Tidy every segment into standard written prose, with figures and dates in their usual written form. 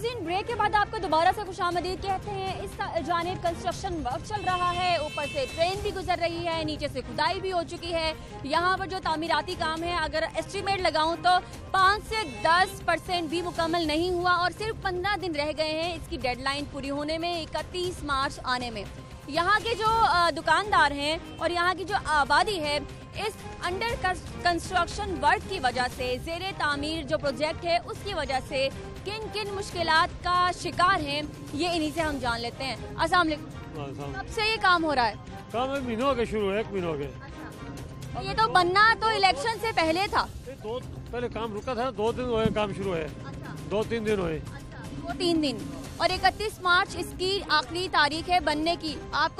नाज़रीन, ब्रेक के बाद आपको दोबारा से खुशामदीद कहते हैं। इस जानिब कंस्ट्रक्शन वर्क चल रहा है, ऊपर से ट्रेन भी गुजर रही है, नीचे से खुदाई भी हो चुकी है। यहाँ पर जो तामीराती काम है, अगर एस्टीमेट लगाऊं तो 5 से 10% भी मुकम्मल नहीं हुआ और सिर्फ 15 दिन रह गए हैं इसकी डेडलाइन पूरी होने में, 31 मार्च आने में। यहाँ के जो दुकानदार हैं और यहाँ की जो आबादी है, इस अंडर कंस्ट्रक्शन वर्क की वजह से, ज़ेरे तामीर जो प्रोजेक्ट है उसकी वजह से किन किन मुश्किलात का शिकार हैं, ये इन्हीं से हम जान लेते हैं। अस्सलाम वालेकुम। कब से ये काम हो रहा है? काम 1 महीनों के शुरू है, 1 महीनों के। ये तो बनना तो इलेक्शन से पहले था। पहले काम रुका था, 2 दिन हुए काम शुरू है। 2-3 दिन हुए। 2-3 दिन और 31 मार्च इसकी आखिरी तारीख है बनने की। आपको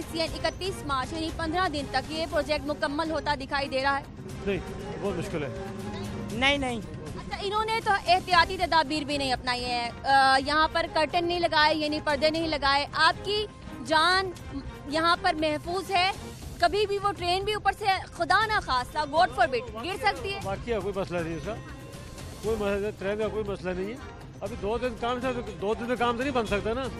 31 मार्च यानी 15 दिन तक ये प्रोजेक्ट मुकम्मल होता दिखाई दे रहा है? नहीं, बहुत मुश्किल है। नहीं। अच्छा, इन्होंने तो एहतियाती तदाबीर भी नहीं अपनाई है, यहाँ पर कर्टन नहीं लगाए यानी पर्दे नहीं लगाए। आपकी जान यहाँ पर महफूज है? कभी भी वो ट्रेन भी ऊपर से खुदा ना खास्ता गॉड फॉरबिड गिर सकती है? बाकी कोई मसला नहीं इसका, कोई मसला, ट्रेन का कोई मसला नहीं है। अभी 2 दिन काम से 2 दिन में काम तो नहीं बन सकता ना,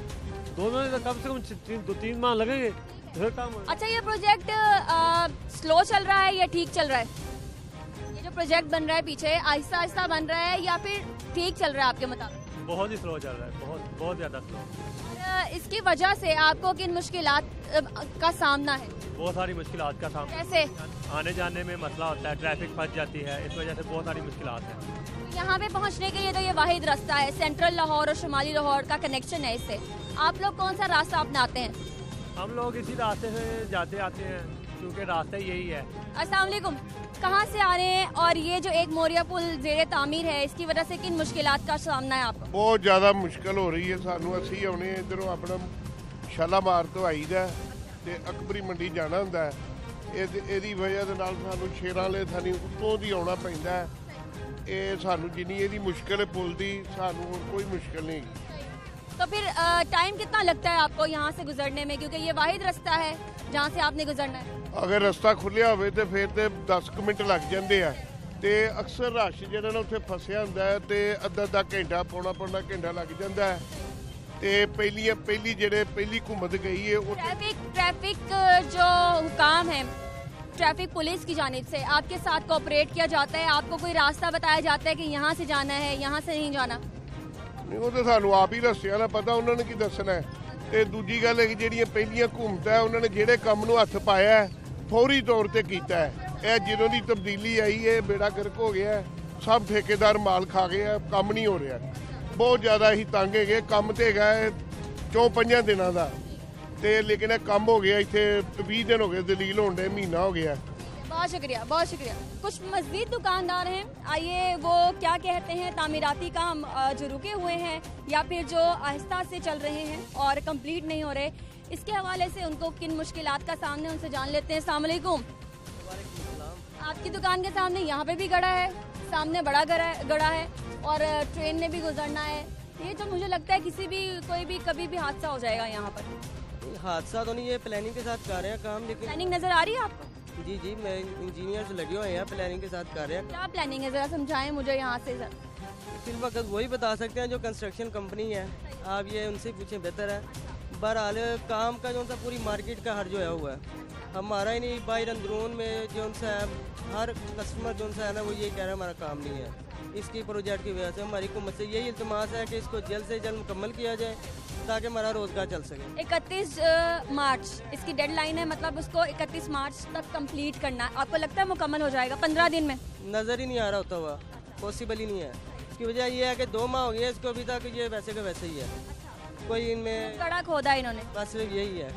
2 दिन कम से कम 3 माह लगेंगे फिर काम। अच्छा, ये प्रोजेक्ट स्लो चल रहा है या ठीक चल रहा है? ये जो प्रोजेक्ट बन रहा है पीछे आहिस्ता आहिस्ता बन रहा है या फिर ठीक चल रहा है आपके मुताबिक? बहुत ही स्लो चल रहा है, बहुत ज्यादा स्लो। इसकी वजह से आपको किन मुश्किलात का सामना है? बहुत सारी मुश्किलात का सामना। जैसे आने जाने में मसला होता है, ट्रैफिक फंस जाती है, इस वजह से बहुत सारी मुश्किलात है। यहाँ पे पहुँचने के लिए तो ये वाहिद रास्ता है, सेंट्रल लाहौर और शुमाली लाहौर का कनेक्शन है इससे। आप लोग कौन सा रास्ता अपनाते हैं? हम लोग इसी रास्ते से जाते आते हैं क्योंकि रास्ता यही है। अस्सलाम वालेकुम। कहाँ से आ रहे हैं और ये जो एक मोरिया पुल ज़ेरे तामीर है, इसकी वजह से किन मुश्किलात का सामना है आपको? बहुत ज़्यादा मुश्किल हो रही है सानू। ਅਸੀਂ ਆਉਣੇ ਇਧਰੋਂ ਆਪਣਾ ਸ਼ਾਲਾਮਾਰ ਤੋਂ ਆਈਦਾ ਤੇ ਅਕਬਰੀ ਮੰਡੀ ਜਾਣਾ ਹੁੰਦਾ ਹੈ। ਇਹਦੀ ਵਜ੍ਹਾ ਦੇ ਨਾਲ ਸਾਨੂੰ ਸ਼ੇਰਾਂ ਵਾਲੇ ਥਾਣੀ ਉੱਤੋਂ ਦੀ ਆਉਣਾ ਪੈਂਦਾ ਹੈ। ਇਹ ਸਾਨੂੰ ਜਿੰਨੀ ਇਹਦੀ ਮੁਸ਼ਕਿਲ ਹੈ ਪੁਲ ਦੀ, ਸਾਨੂੰ ਹੋਰ ਕੋਈ ਮੁਸ਼ਕਿਲ ਨਹੀਂ। तो फिर टाइम कितना लगता है आपको यहाँ से गुजरने में, क्योंकि ये वाहिद रास्ता है जहाँ से आपने गुजरना है? ਅਗਰ ਰਸਤਾ ਖੁੱਲਿਆ ਹੋਵੇ ਤੇ ਫਿਰ ਤੇ 10 ਮਿੰਟ ਲੱਗ ਜਾਂਦੇ ਆ ਤੇ ਅਕਸਰ ਰਸ਼ ਜਿਹੜਾ ਨਾ ਉੱਥੇ ਫਸਿਆ ਹੁੰਦਾ ਹੈ ਤੇ ਅੱਧਾ ਘੰਟਾ ਪੌਣਾ ਘੰਟਾ ਲੱਗ ਜਾਂਦਾ ਹੈ ਤੇ ਪਹਿਲੀ ਘੁੰਮਤ ਗਈ है वो ट्रैफिक जो हुकाम है, ट्रैफिक पुलिस की जानिब से आपके साथ कोऑपरेट किया जाता है? आपको कोई रास्ता बताया जाता है कि यहाँ से जाना है, यहाँ से नहीं जाना? नहीं, वो तो सानू आप ही रस्तियां ਦਾ ਪਤਾ, ਉਹਨਾਂ ਨੇ ਕੀ ਦੱਸਣਾ ਹੈ। ਤੇ ਦੂਜੀ ਗੱਲ ਹੈ ਕਿ ਜਿਹੜੀਆਂ ਪਹਿਲੀਆਂ ਘੁੰਮਤਾਂ ਉਹਨਾਂ ਨੇ ਜਿਹੜੇ ਕੰਮ ਨੂੰ ਹੱਥ ਪਾਇਆ ਹੈ ਫੌਰੀ ਤੌਰ ਤੇ ਕੀਤਾ ਹੈ। ਇਹ ਜਦੋਂ ਦੀ ਤਬਦੀਲੀ ਆਈ ਹੈ ਬੇੜਾ ਗਰਕ ਹੋ ਗਿਆ ਹੈ, ਸਭ ਠੇਕੇਦਾਰ ਮਾਲ ਖਾ ਗਏ ਆ, ਕੰਮ ਨਹੀਂ ਹੋ ਰਿਹਾ। ਬਹੁਤ ਜ਼ਿਆਦਾ ਹੀ ਤੰਗ ਹੈਗੇ, ਕੰਮ ਤੇ ਹੈਗਾ 4-5 ਦਿਨਾਂ ਦਾ ਤੇ ਲੇਕਿਨ ਇਹ ਕੰਮ ਹੋ ਗਿਆ ਇੱਥੇ 20 ਦਿਨ ਹੋ ਗਏ, ਦਲੀਲ ਹੋਣ ਦੇ ਮਹੀਨਾ ਹੋ ਗਿਆ। बहुत शुक्रिया, बहुत शुक्रिया। कुछ मज़ीद दुकानदार हैं, आइए वो क्या कहते हैं। तामीराती काम जो रुके हुए हैं या फिर जो आहिस्ता से चल रहे हैं और कंप्लीट नहीं हो रहे, इसके हवाले से उनको किन मुश्किलात का सामने उनसे जान लेते हैं। अस्सलाम वालेकुम। आपकी दुकान के सामने यहाँ पे भी गड़ा है, सामने बड़ा गड़ा है और ट्रेन ने भी गुजरना है। ये तो मुझे लगता है कभी भी हादसा हो जाएगा यहाँ पर। हादसा तो नहीं, ये प्लानिंग के साथ कर रहे हैं काम। लेकिन प्लानिंग नजर आ रही है आपको? जी, मैं इंजीनियर से लगे हुए हैं, प्लानिंग के साथ कर रहे हैं। क्या प्लानिंग है, जरा समझाएं मुझे यहाँ से सर। फिर वक्त वही बता सकते हैं जो कंस्ट्रक्शन कंपनी है, आप ये उनसे पूछें बेहतर है। बहरहाल काम का जो सा पूरी मार्केट का हर जो है हुआ है, हमारा ही नहीं, बाहर अंदरून में जो सा है हर कस्टमर जो सा है ना वो ये कह रहा है हमारा काम नहीं है। इसकी प्रोजेक्ट की वजह से हमारी हुकूमत से यही इल्तमास है कि इसको जल्द से जल्द मुकम्मल किया जाए ताकि हमारा रोजगार चल सके। 31 मार्च इसकी डेडलाइन है, मतलब उसको 31 मार्च तक कंप्लीट करना है। आपको लगता है मुकम्मल हो जाएगा 15 दिन में? नज़र ही नहीं आ रहा होता हुआ, पॉसिबल ही नहीं है। इसकी वजह यह है कि 2 माह हो गए इसको, अभी तक ये वैसे का वैसे ही है। कोई इनमें कड़ा खोदा इन्होंने, बस सिर्फ यही है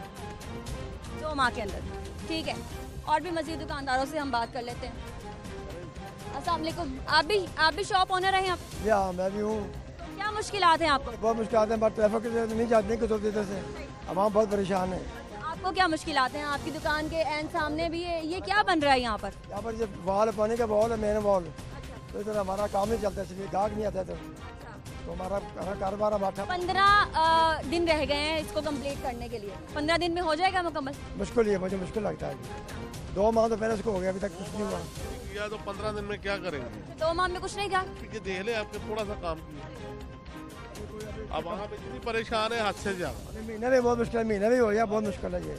2 माह के अंदर। ठीक है, और भी मज़ीद दुकानदारों से हम बात कर लेते हैं। अस्सलाम वालेकुम। आप भी शॉप ओनर हैं? या मैं भी हूँ। क्या मुश्किलात हैं आपको? बहुत मुश्किलात हैं, बट ट्रैफिक नहीं जाती गुजरती इधर से, आवाम बहुत परेशान है। आपको क्या मुश्किलात हैं? आपकी दुकान के एंड सामने भी है, ये क्या बन रहा है यहाँ पर? यहाँ पर ये वॉल है, पानी का वॉल है, मेन वॉल, तो इधर हमारा काम नहीं चलता, इसलिए गाहक नहीं आता इधर, तो हमारा कारोबार बैठा। 15 दिन रह गए हैं इसको कंप्लीट करने के लिए। 15 दिन में हो जाएगा मुकम्मल? मुश्किल ही है, मुझे मुश्किल लगता है। 2 माह तो पहले इसको हो गया, अभी तक कुछ नहीं हुआ। या तो 15 दिन में क्या करेंगे? 2 माह में कुछ नहीं किया? देख ले आपके थोड़ा सा काम किया। अब वहाँ पे इतनी परेशान है हद से ज़्यादा। महीने में बहुत मुश्किल है, महीने में हो गया, बहुत मुश्किल है ये।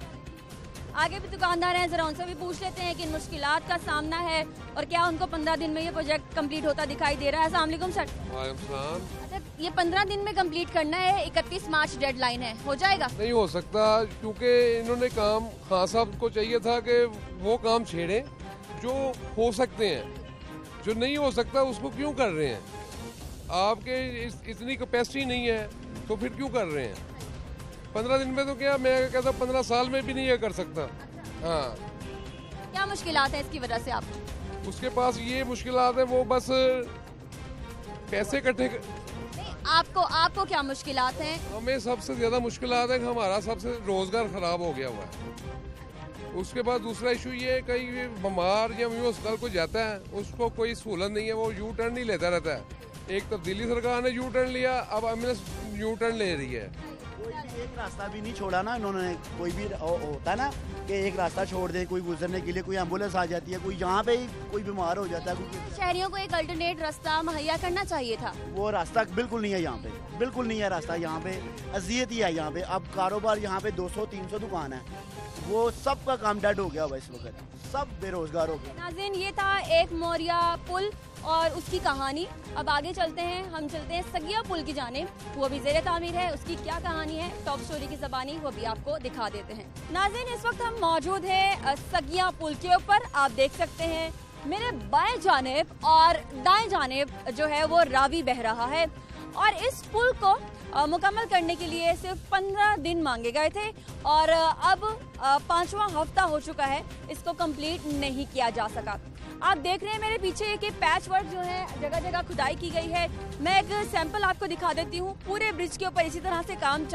आगे भी दुकानदार हैं, जरा उनसे भी पूछ लेते हैं कि इन मुश्किलात का सामना है और क्या उनको 15 दिन में ये प्रोजेक्ट कंप्लीट होता दिखाई दे रहा है। अस्सलाम वालेकुम सर। अच्छा, ये 15 दिन में कंप्लीट करना है, 31 मार्च डेडलाइन है, हो जाएगा? नहीं हो सकता, क्योंकि इन्होंने काम, खान साहब को चाहिए था कि वो काम छेड़े जो हो सकते हैं, जो नहीं हो सकता उसको क्यों कर रहे हैं? आपके इतनी कैपेसिटी नहीं है तो फिर क्यों कर रहे हैं? 15 दिन में तो क्या, मैं कहता 15 साल में भी नहीं ये कर सकता। हाँ, क्या मुश्किलात है इसकी वजह से आप? उसके पास ये मुश्किलात है, वो बस पैसे इकट्ठे। आपको क्या मुश्किलात हैं? हमें सबसे ज्यादा मुश्किलात है कि हमारा सबसे रोजगार खराब हो गया हुआ है। उसके बाद दूसरा इशू ये है, कहीं बीमार या अस्पताल को जाता है, उसको कोई सहूलत नहीं है, वो यू टर्न नहीं लेता रहता है। एक तब्दीली सरकार ने यू टर्न लिया, अब एम्बुलेंस यू टर्न ले रही है। कोई भी एक रास्ता भी नहीं छोड़ा ना इन्होंने। कोई भी होता है ना कि एक रास्ता छोड़ दे कोई गुजरने के लिए, कोई एम्बुलेंस आ जाती है, कोई यहाँ पे ही कोई बीमार हो जाता है। शहरियों को एक अल्टरनेट रास्ता मुहैया करना चाहिए था। वो रास्ता बिल्कुल नहीं है यहाँ पे, बिल्कुल नहीं है रास्ता यहाँ पे। अजियत ही है यहाँ पे। अब कारोबार यहाँ पे 200-300 दुकान है, वो सब का काम डेड हो गया हुआ इस वक्त, सब बेरोजगार हो गए। नाज़रीन, ये था एक मोरिया पुल और उसकी कहानी। अब आगे चलते हैं, हम चलते हैं सगिया पुल की जानिब, वो भी ज़ेरे तामीर है, उसकी क्या कहानी है टॉप स्टोरी की ज़बानी, वो भी आपको दिखा देते हैं। नाज़रीन, इस वक्त हम मौजूद हैं सगिया पुल के ऊपर। आप देख सकते हैं मेरे बाएं जानिब और दाएं जानिब जो है वो रावी बह रहा है और इस पुल को मुकम्मल करने के लिए सिर्फ 15 दिन मांगे गए थे और अब 5वां हफ्ता हो चुका है, इसको कंप्लीट नहीं किया जा सका। आप देख रहे हैं मेरे पीछे कि पैच वर्क जो है जगह जगह खुदाई की गई है। मैं एक सैंपल आपको दिखा देती हूँ। पूरे ब्रिज के ऊपर इसी तरह से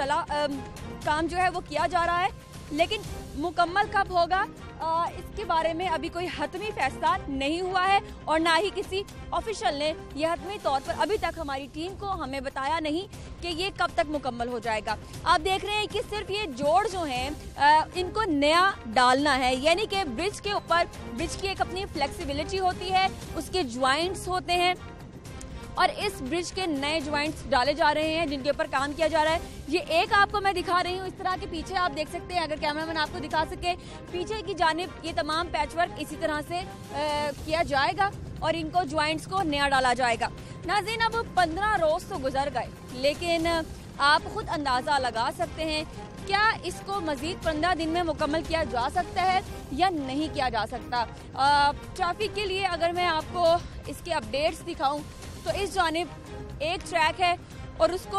काम जो है वो किया जा रहा है, लेकिन मुकम्मल कब होगा इसके बारे में अभी कोई हतमी फैसला नहीं हुआ है और ना ही किसी ऑफिशियल ने यह हतमी तौर पर अभी तक हमारी टीम को हमें बताया नहीं कि ये कब तक मुकम्मल हो जाएगा। आप देख रहे हैं कि सिर्फ ये जोड़ जो हैं इनको नया डालना है, यानी कि ब्रिज के ऊपर, ब्रिज की एक अपनी फ्लेक्सिबिलिटी होती है, उसके ज्वाइंट्स होते हैं और इस ब्रिज के नए ज्वाइंट्स डाले जा रहे हैं जिनके ऊपर काम किया जा रहा है। ये एक आपको मैं दिखा रही हूँ, इस तरह के पीछे आप देख सकते हैं, अगर कैमरामैन आपको दिखा सके, पीछे की जानिब ये तमाम पैचवर्क इसी तरह से किया जाएगा और इनको ज्वाइंट्स को नया डाला जाएगा। नाज़रीन, अब 15 रोज तो गुजर गए, लेकिन आप खुद अंदाजा लगा सकते हैं क्या इसको मजीद 15 दिन में मुकम्मल किया जा सकता है या नहीं किया जा सकता। ट्रैफिक के लिए अगर मैं आपको इसके अपडेट्स दिखाऊं तो इस जानिब एक ट्रैक है और उसको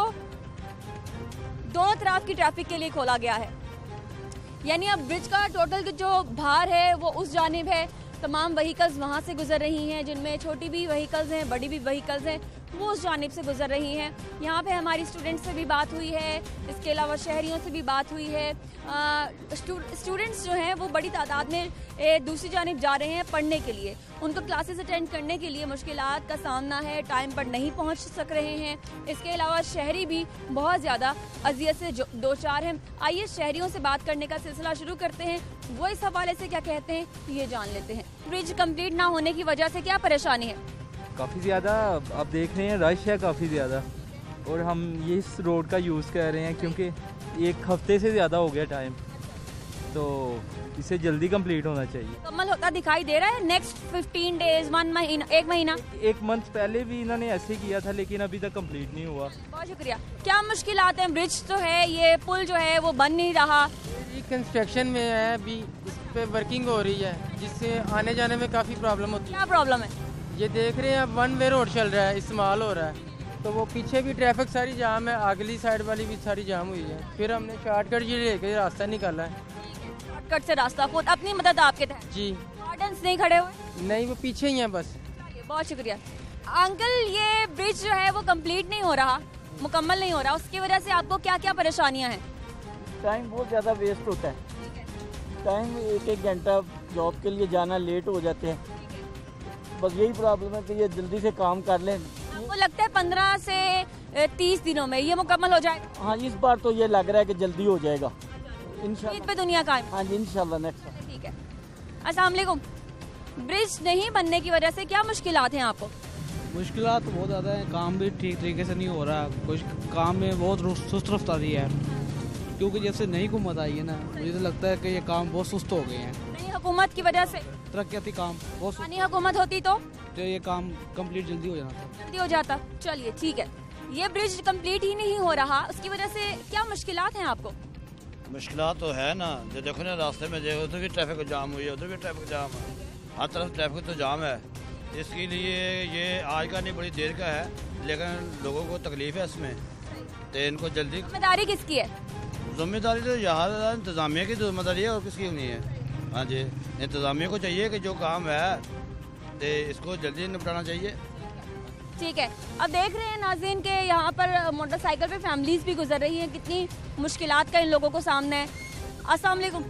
दोनों तरफ की ट्रैफिक के लिए खोला गया है, यानी अब ब्रिज का टोटल जो भार है वो उस जानिब है। तमाम व्हीकल्स वहाँ से गुजर रही हैं, जिनमें छोटी भी व्हीकल्स हैं, बड़ी भी व्हीकल्स हैं, वो उस जानिब से गुजर रही हैं। यहाँ पे हमारी स्टूडेंट्स से भी बात हुई है, इसके अलावा शहरियों से भी बात हुई है। स्टूडेंट्स जो हैं वो बड़ी तादाद में दूसरी जानिब जा रहे हैं पढ़ने के लिए, उनको क्लासेस अटेंड करने के लिए मुश्किलात का सामना है, टाइम पर नहीं पहुँच सक रहे हैं। इसके अलावा शहरी भी बहुत ज़्यादा अजियत से दो चार हैं। आइए शहरियों से बात करने का सिलसिला शुरू करते हैं, वो इस हवाले से क्या कहते हैं ये जान लेते हैं। ब्रिज कंप्लीट ना होने की वजह से क्या परेशानी है? काफ़ी ज़्यादा आप देख रहे हैं, रश है काफ़ी ज़्यादा और हम ये इस रोड का यूज़ कर रहे हैं क्योंकि 1 हफ्ते से ज़्यादा हो गया टाइम, तो इसे जल्दी कंप्लीट होना चाहिए। मुकम्मल होता दिखाई दे रहा है नेक्स्ट 15 डेज, 1 महीना, 1 महीना, 1 मंथ पहले भी इन्होंने ऐसे किया था लेकिन अभी तक कंप्लीट नहीं हुआ। बहुत शुक्रिया। क्या मुश्किलात हैं? ब्रिज तो है, ये पुल जो है वो बन नहीं रहा, ये कंस्ट्रक्शन में है, अभी इस पे वर्किंग हो रही है जिससे आने जाने में काफ़ी प्रॉब्लम होती है। क्या प्रॉब्लम है? ये देख रहे हैं अब 1 वे रोड चल रहा है, इस्तेमाल हो रहा है, तो वो पीछे भी ट्रैफिक सारी जाम है, अगली साइड वाली भी सारी जाम हुई है। फिर हमने शॉर्टकट ये लेके रास्ता निकाला है, शॉर्टकट से रास्ता खुद अपनी मदद आपके तहत। जी, वार्डन्स नहीं खड़े हुए? नहीं, वो पीछे ही हैं बस। बहुत शुक्रिया अंकल। ये ब्रिज जो है वो कंप्लीट नहीं हो रहा, मुकम्मल नहीं हो रहा, उसकी वजह से आपको क्या क्या परेशानियाँ हैं? टाइम बहुत ज़्यादा वेस्ट होता है, टाइम 1-1 घंटा जॉब के लिए जाना लेट हो जाते हैं, बस यही प्रॉब्लम है कि ये जल्दी से काम कर लें। आपको लगता है 15 से 30 दिनों में ये मुकम्मल हो जाएगा? हाँ, इस बार तो ये लग रहा है कि जल्दी हो जाएगा इंशाल्लाह। ईद पे दुनिया कायम। हाँ जी, इंशाल्लाह नेक्स्ट। ठीक है। अस्सलाम वालेकुम। ब्रिज नहीं बनने की वजह से क्या मुश्किलात हैं आपको? मुश्किलात तो बहुत ज़्यादा है, काम भी ठीक तरीके से नहीं हो रहा, कुछ काम में बहुत सुस्त रफ्तारी है, क्योंकि जैसे नई हुकूमत आई है ना, मुझे तो लगता है कि ये काम बहुत सुस्त हो गए हैं। नई हुकूमत की वजह से तरक्याती काम बहुत पुरानी हुकूमत होती तो ये काम कंप्लीट जल्दी हो जाना था। जल्दी हो जाता। चलिए ठीक है, ये ब्रिज कंप्लीट ही नहीं हो रहा, उसकी वजह से क्या मुश्किलात हैं आपको? मुश्किलात तो है ना, जो देखो ना रास्ते में देखो उधर भी ट्रैफिक जाम हुई है, उधर भी ट्रैफिक जाम है, हर तरफ ट्रैफिक तो जाम है। इसके लिए ये आज का नहीं बड़ी देर का है, लेकिन लोगों को तकलीफ है इसमें, तो इनको जल्दी। जिम्मेदारी किसकी है? जिम्मेदारी तो यहाँ इंतजामिया की जिम्मेदारी है और किसकी नहीं है। हाँ जी, इंतजामिया को चाहिए कि जो काम है तो इसको जल्दी निपटाना चाहिए। ठीक है, अब देख रहे हैं नाज़रीन के यहाँ पर मोटरसाइकिल पे फैमिलीज भी गुजर रही हैं, कितनी मुश्किलात का इन लोगों को सामना है। अस्सलाम वालेकुम।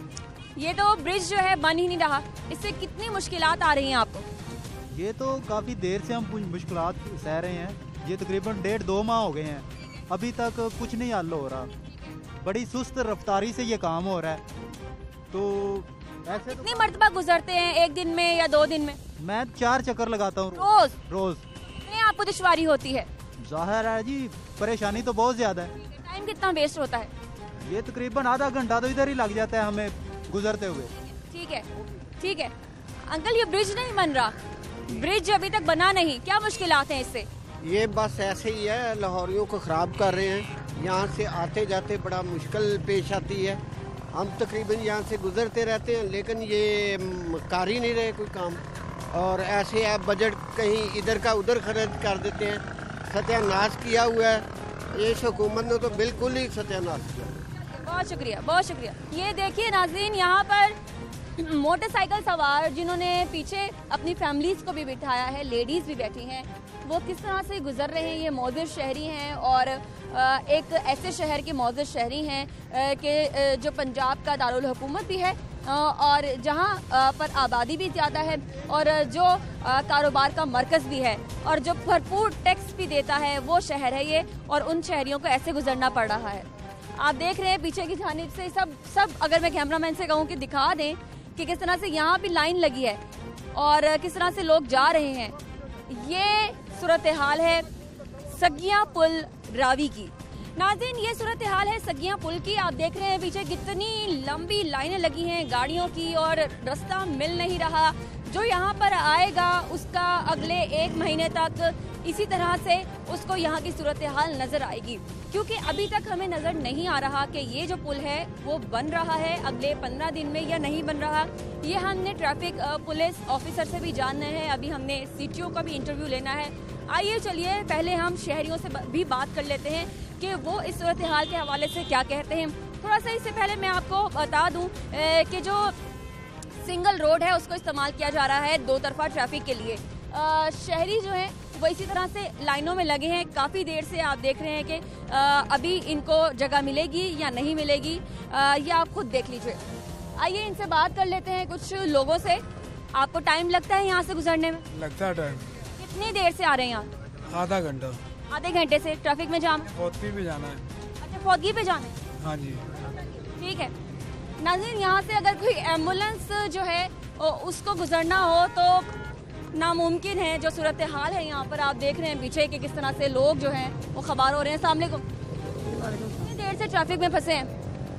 ये तो ब्रिज जो है बन ही नहीं रहा, इससे कितनी मुश्किलात आ रही हैं आपको? ये तो काफ़ी देर से हम मुश्किलात सह रहे हैं, ये तकरीबन 1.5-2 माह हो गए हैं, अभी तक कुछ नहीं हल हो रहा, बड़ी सुस्त रफ्तारी से ये काम हो रहा है। तो ऐसे कितनी मरतबा गुजरते हैं, एक दिन में या 2 दिन में? मैं 4 चक्कर लगाता हूँ रोज। आपको दुश्वारी होती है? जाहिर है जी, परेशानी तो बहुत ज्यादा है। टाइम कितना वेस्ट होता है? ये तकरीबन आधा घंटा तो इधर ही लग जाता है हमें गुजरते हुए। ठीक है ठीक है। अंकल ये ब्रिज नहीं बन रहा, ब्रिज अभी तक बना नहीं, क्या मुश्किलात हैं इससे? ये बस ऐसे ही है, लाहौरियों को ख़राब कर रहे हैं, यहाँ से आते जाते बड़ा मुश्किल पेश आती है। हम तकरीबन यहाँ से गुजरते रहते हैं, लेकिन ये कर ही नहीं रहे कोई काम, और ऐसे आप बजट कहीं इधर का उधर खर्च कर देते हैं। सत्यानाश किया हुआ है इस हुकूमत ने, तो बिल्कुल ही सत्यानाश किया। बहुत शुक्रिया बहुत शुक्रिया। ये देखिए नाज़रीन, यहाँ पर मोटरसाइकिल सवार जिन्होंने पीछे अपनी फैमिलीज को भी बिठाया है, लेडीज़ भी बैठी हैं, वो किस तरह से गुजर रहे हैं। ये मौजूद शहरी हैं और एक ऐसे शहर के मौजूद शहरी हैं कि जो पंजाब का दारुल हुकूमत भी है और जहाँ पर आबादी भी ज़्यादा है और जो कारोबार का मरकज़ भी है और जो भरपूर टैक्स भी देता है, वो शहर है ये, और उन शहरियों को ऐसे गुजरना पड़ रहा है। आप देख रहे हैं पीछे की जानिब से सब अगर मैं कैमरामैन से कहूँ कि दिखा दें कि किस तरह से यहाँ भी लाइन लगी है और किस तरह से लोग जा रहे हैं। ये सूरत हाल है सगिया पुल रावी की। नाज़रीन, ये सूरत हाल है सगिया पुल की। आप देख रहे हैं पीछे कितनी लंबी लाइनें लगी हैं गाड़ियों की और रास्ता मिल नहीं रहा। जो यहाँ पर आएगा उसका अगले 1 महीने तक इसी तरह से उसको यहाँ की सूरत हाल नज़र आएगी, क्योंकि अभी तक हमें नज़र नहीं आ रहा कि ये जो पुल है वो बन रहा है अगले 15 दिन में या नहीं बन रहा। ये हमने ट्रैफिक पुलिस ऑफिसर से भी जानना है, अभी हमने CTO का भी इंटरव्यू लेना है। आइए चलिए पहले हम शहरियों से भी बात कर लेते हैं कि वो इस सूरत हाल के हवाले से क्या कहते हैं। थोड़ा सा इससे पहले मैं आपको बता दूं कि जो सिंगल रोड है उसको इस्तेमाल किया जा रहा है 2 तरफा ट्रैफिक के लिए। शहरी जो हैं वो इसी तरह से लाइनों में लगे हैं काफ़ी देर से। आप देख रहे हैं कि अभी इनको जगह मिलेगी या नहीं मिलेगी, ये आप खुद देख लीजिए। आइए इनसे बात कर लेते हैं कुछ लोगों से। आपको टाइम लगता है यहाँ से गुजरने में? लगता है टाइम। कितनी देर से आ रहे हैं यहाँ? आधा घंटा। आधे घंटे से ट्रैफिक में जाम? फौतगी पे जाना है। अच्छा, फौतगी पे जाना है? हाँ जी। ठीक है नाज़रीन, यहाँ से अगर कोई एम्बुलेंस जो है उसको गुजरना हो तो नामुमकिन है। जो सूरत हाल है यहाँ पर आप देख रहे हैं पीछे कि किस तरह से लोग जो हैं वो खबर हो रहे हैं। सामने को कितनी देर से ट्रैफिक में फंसे हैं?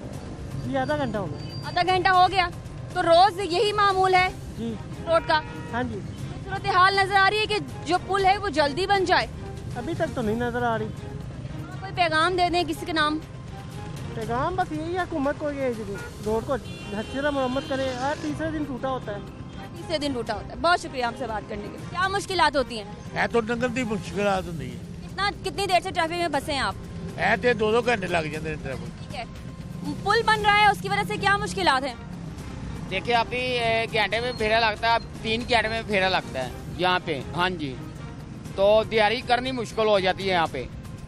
जी आधा घंटा हो गया। आधा घंटा हो गया। तो रोज यही मामूल है जी रोड का? हाँ जी। सूरत हाल नजर आ रही है कि जो पुल है वो जल्दी बन जाए? अभी तक तो नहीं नजर आ रही। कोई पैगाम दे दें किसी के नाम? पैगाम बस यही है हुकूमत को, ये रोड को अच्छी तरह मरम्मत करे। हर तीसरे दिन टूटा होता है। तीसरे दिन टूटा होता है। बहुत शुक्रिया आपसे बात करने के लिए। क्या मुश्किलात होती हैं? है तो नगर दी मुश्किलात नहीं है। कितनी देर से ट्रैफिक में फंसे हैं आप? है तो 2-2 घंटे लग जाते हैं ट्रैफिक। ठीक है, पुल बन रहा है उसकी वजह से क्या मुश्किलात हैं? देखिए अभी 1 घंटे में फेरा लगता है, 3 घंटे में फेरा लगता है यहाँ पे। हाँ जी, तो तैयारी करनी मुश्किल हो जाती है यहाँ पे।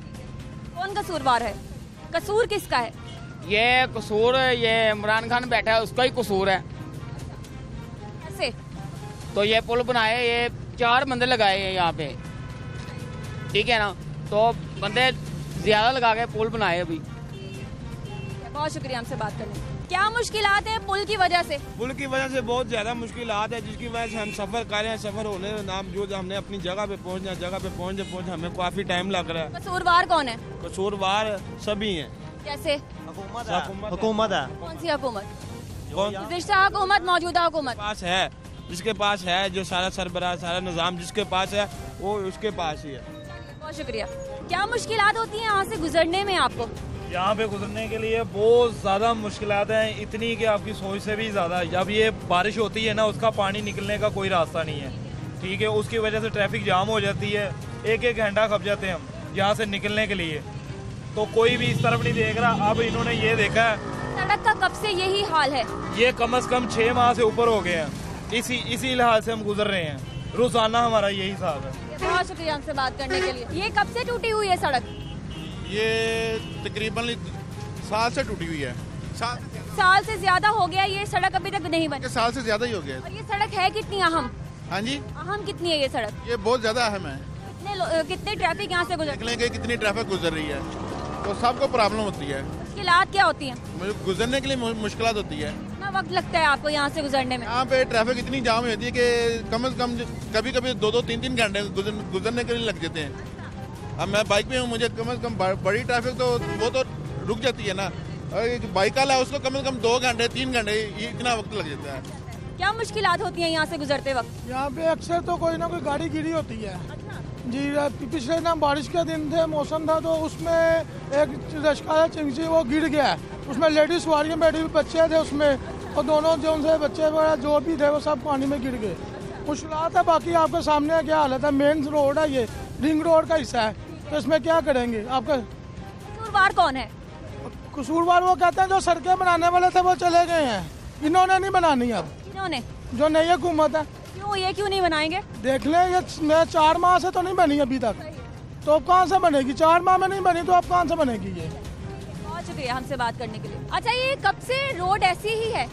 कौन कसूरवार है? कसूर किसका है? ये कसूर ये इमरान खान बैठा है, उसका ही कसूर है। कैसे? तो ये पुल बनाए, ये 4 बंदे लगाए हैं यहाँ पे, ठीक है ना, तो बंदे ज्यादा लगा के पुल बनाए अभी। बहुत शुक्रिया हमसे बात करने। क्या मुश्किलात हैं पुल की वजह से? पुल की वजह से बहुत ज्यादा मुश्किलात है, जिसकी वजह से हम सफर कर रहे हैं। सफर होने के नामजूद हमने अपनी जगह पे पहुंचना, जगह पे पहुंच हमें काफी टाइम लग रहा है। कसूरवार कौन है? कसूरवार सभी हैं। कैसे? हुकूमत है। कौन सी हुकूमत? गुज़िश्ता हुकूमत, मौजूदा हुकूमत पास है, जिसके पास है, जो सारा सरबराह सारा निज़ाम जिसके पास है वो उसके पास ही है। बहुत शुक्रिया। क्या मुश्किलात होती हैं यहाँ से गुजरने में आपको? यहाँ पे गुजरने के लिए बहुत ज़्यादा मुश्किलात हैं, इतनी कि आपकी सोच से भी ज़्यादा। जब ये बारिश होती है ना, उसका पानी निकलने का कोई रास्ता नहीं है, ठीक है। उसकी वजह से ट्रैफिक जाम हो जाती है, एक घंटा खप जाते हैं हम यहाँ से निकलने के लिए। तो कोई भी इस तरफ नहीं देख रहा। अब इन्होंने ये देखा है सड़क का कब से यही हाल है? ये कम से कम 6 माह से ऊपर हो गए हैं। इसी लिहाज से हम गुजर रहे हैं, रोजाना हमारा यही हिसाब है। बहुत शुक्रिया हमसे बात करने के लिए। ये कब से टूटी हुई है सड़क? ये तकरीबन साल से टूटी हुई है। साल से ज्यादा हो गया, ये सड़क अभी तक नहीं बनी? साल से ज्यादा ही हो गया। और ये सड़क है कितनी अहम? हाँ जी, अहम कितनी है ये सड़क? ये बहुत ज्यादा अहम है। कितने ट्रैफिक यहाँ से निकलेंगे, कितनी ट्रैफिक गुजर रही है, तो सबको प्रॉब्लम होती है। मुश्किलात क्या होती हैं? गुजरने के लिए मुश्किलात होती है। कितना वक्त लगता है आपको यहाँ से गुजरने में? यहाँ पे ट्रैफिक इतनी जाम होती है कि कम से कम कभी कभी 2-3 घंटे गुजरने के लिए लग जाते हैं। अब मैं बाइक पे हूँ, मुझे कम से कम बड़ी ट्रैफिक तो वो तो रुक जाती है ना, और बाइक वाला है उसको कम से कम 2 घंटे 3 घंटे ये इतना वक्त लग जाता है। क्या मुश्किलात होती हैं यहाँ से गुजरते वक्त? यहाँ पे अक्सर तो कोई ना कोई गाड़ी गिरी होती है। जी, पिछले ना बारिश के दिन थे, मौसम था, तो उसमें एक रश्का चिंगसी वो गिर गया। उसमें लेडीज सवारियाँ बैठी हुई, बच्चे थे उसमें, और दोनों जो उनसे बच्चे वगैरह जो भी थे वो सब पानी में गिर गए। मुश्किलात है। बाकी आपके सामने क्या हालत है, मेन रोड है, ये रिंग रोड का हिस्सा है, तो इसमें क्या करेंगे? आपका कसूरवार कौन है? कसूरवार वो कहते हैं जो सड़कें बनाने वाले थे वो चले गए हैं, इन्होंने नहीं बनानी। अब इन्होंने जो नई हुकूमत है, क्यों ये क्यों नहीं बनाएंगे? देख ले, ये 4 माह से तो नहीं बनी अभी तक, तो अब कहाँ से बनेगी? 4 माह में नहीं बनी तो अब कहाँ से बनेगी? ये बहुत शुक्रिया हमसे बात करने के लिए। अच्छा, ये कब से रोड ऐसी ही है?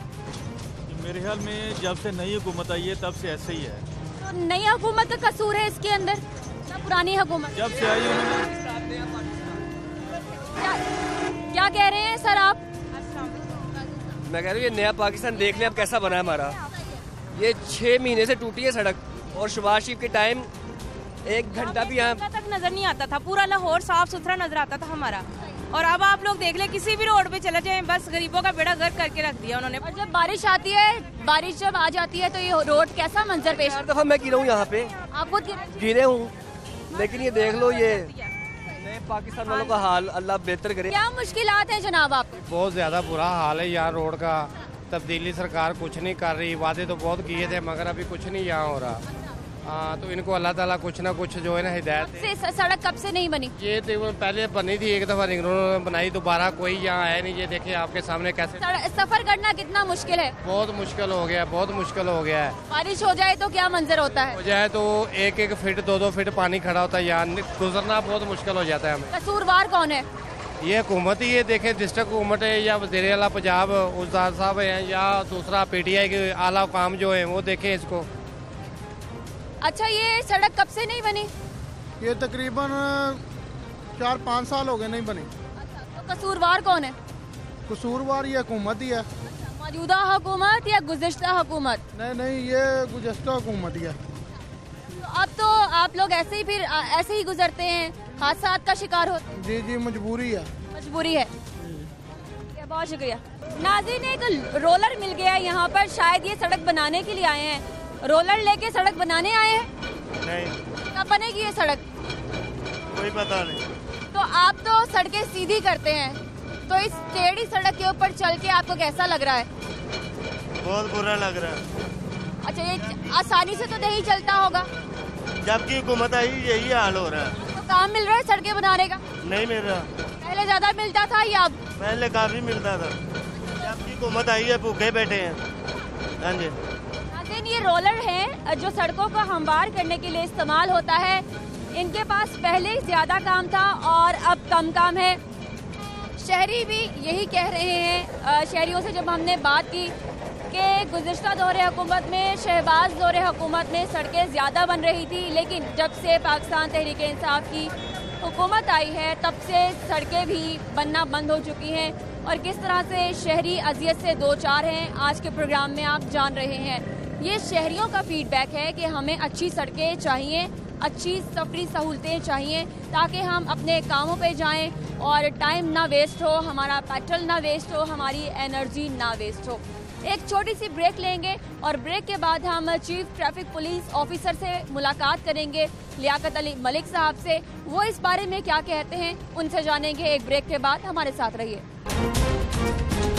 मेरे ख्याल में जब से नई हुकूमत आई है तब से ऐसे ही है। तो नई हुकूमत का कसूर है इसके अंदर ना पुरानी हुकूमत? जब से आई क्या कह रहे हैं सर आप? मैं कह रहा हूँ ये नया पाकिस्तान देख लें अब कैसा बना है हमारा। ये 6 महीने से टूटी है सड़क, और शहबाज शरीफ के टाइम 1 घंटा भी यहाँ तक नजर नहीं आता था। पूरा लाहौर साफ सुथरा नजर आता था हमारा, और अब आप लोग देख लें किसी भी रोड पे चले जाएं, बस गरीबों का बेड़ा गर्क करके रख दिया उन्होंने। और जब बारिश आती है, बारिश जब आ जाती है तो ये रोड कैसा मंजर पेश? 4 दफा मैं गिरा हूँ यहाँ पे। आप खुद गिरे हूँ, लेकिन ये देख लो, ये नए पाकिस्तान वालों का हाल अल्लाह बेहतर करे। क्या मुश्किलात है जनाब आपको? बहुत ज्यादा बुरा हाल है यहाँ रोड का। तब्दीली सरकार कुछ नहीं कर रही, वादे तो बहुत किए थे मगर अभी कुछ नहीं यहाँ हो रहा। तो इनको अल्लाह ताला कुछ ना कुछ जो है ना हिदायत से। सड़क कब से नहीं बनी? ये तो पहले बनी थी, एक दफा रिंग रोड बनाई, दोबारा कोई यहाँ है नहीं। ये देखिए आपके सामने कैसे सफर करना कितना मुश्किल है। बहुत मुश्किल हो गया, बहुत मुश्किल हो गया है। बारिश हो जाए तो क्या मंजर होता है? हो जाए तो 1-1 फीट 2-2 फीट पानी खड़ा होता है, यहाँ गुजरना बहुत मुश्किल हो जाता है हमें। कसूरवार कौन है? ये हुकूमत ही, ये देखे डिस्ट्रिक्ट हुकूमत है या वज़ीर आला पंजाब उस्ताद साहब हैं या दूसरा PTI के आला काम जो है वो देखे इसको। अच्छा, ये सड़क कब से नहीं बनी? ये तकरीबन 4-5 साल हो गए नहीं बनी। तो कसूरवार कौन है? कसूरवार ये हुकूमत ही है। मौजूदा हुकूमत या गुज़िश्ता हुकूमत? नहीं, ये गुज़िश्ता हुकूमत ही है। तो अब तो आप लोग ऐसे ही फिर ऐसे ही गुजरते हैं, हादसात का शिकार होते हैं? जी, मजबूरी है। मजबूरी है। बहुत शुक्रिया। नाज़रीन, एक रोलर मिल गया यहाँ पर, शायद ये सड़क बनाने के लिए आए हैं। रोलर लेके सड़क बनाने आए हैं? नहीं। कब बनेगी ये सड़क? कोई पता नहीं। तो आप तो सड़कें सीधी करते हैं, तो इस टेढ़ी सड़क के ऊपर चल के आपको कैसा लग रहा है? बहुत बुरा लग रहा है। अच्छा, ये आसानी से तो नहीं चलता होगा? जबकि हुकूमत आई यही हाल हो रहा है। तो काम मिल रहा है सड़कें बनाने का? नहीं मिल रहा। पहले ज्यादा मिलता था या अब? पहले काफी मिलता था, जबकि हुकूमत आई है भूखे बैठे हैं। हाँ जी। ये रोलर है जो सड़कों को हमवार करने के लिए इस्तेमाल होता है। इनके पास पहले ज्यादा काम था और अब कम काम है। शहरी भी यही कह रहे हैं। शहरियों से जब हमने बात की कि गुज़िश्ता दौरे हुकूमत में, शहबाज दौरे हुकूमत में सड़कें ज़्यादा बन रही थी, लेकिन जब से पाकिस्तान तहरीक इंसाफ की हुकूमत आई है तब से सड़कें भी बनना बंद हो चुकी हैं और किस तरह से शहरी अजियत से दो चार हैं, आज के प्रोग्राम में आप जान रहे हैं। ये शहरियों का फीडबैक है कि हमें अच्छी सड़कें चाहिए, अच्छी सफरी सहूलतें चाहिए ताकि हम अपने कामों पे जाएं और टाइम ना वेस्ट हो, हमारा पेट्रोल ना वेस्ट हो, हमारी एनर्जी ना वेस्ट हो। एक छोटी सी ब्रेक लेंगे और ब्रेक के बाद हम चीफ ट्रैफिक पुलिस ऑफिसर से मुलाकात करेंगे, लियाकत अली मलिक साहब से। वो इस बारे में क्या कहते हैं उनसे जानेंगे एक ब्रेक के बाद। हमारे साथ रहिए।